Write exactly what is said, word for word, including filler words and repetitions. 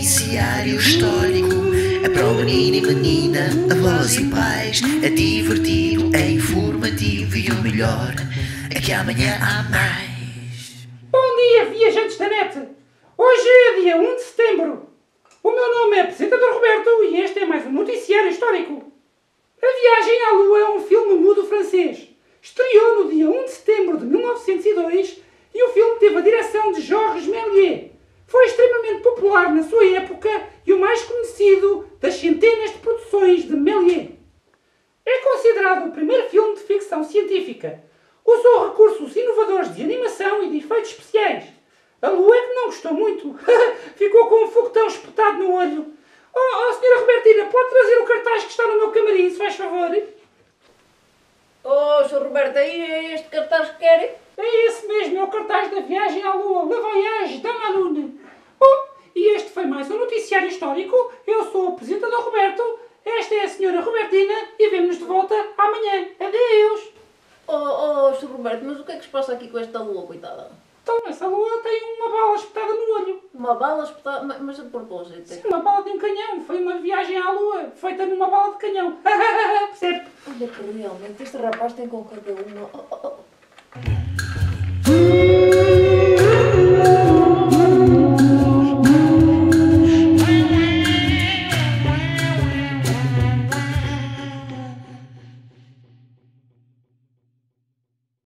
noticiário histórico. É para o menino e menina, avós e pais. É divertido, é informativo e o melhor é que amanhã há mais. Bom dia, viajantes da net! Hoje é dia um de setembro. O meu nome é Apresentador Roberto e este é mais um noticiário histórico. A Viagem à Lua é um filme mudo francês. Estreou no dia um de setembro de mil novecentos e dois e o filme teve a direção de Georges Méliès. Foi extremamente popular na sua época e o mais conhecido das centenas de produções de Méliès. É considerado o primeiro filme de ficção científica. Usou recursos inovadores de animação e de efeitos especiais. A Lua é que não gostou muito. Ficou com um foguetão espetado no olho. Oh, oh, senhora Robertina, pode trazer o cartaz que está no meu camarim, se faz favor? Oh, senhor Roberto, é este cartaz que querem? É esse mesmo, é o cartaz da Viagem à Lua, Le Voyage dans la Lune. Bom, e este foi mais um noticiário histórico. Eu sou o apresentador Roberto, esta é a senhora Robertina e vemo-nos de volta amanhã. Adeus! Oh, oh, senhor Roberto, mas o que é que se passa aqui com esta lua, coitada? Então, essa lua tem uma bala espetada no olho. Uma bala espetada? Mas, mas a propósito? Sim, uma bala de um canhão. Foi uma viagem à lua, feita numa bala de canhão. Percebe? Olha que realmente este rapaz tem com cada uma... Oh, oh, oh.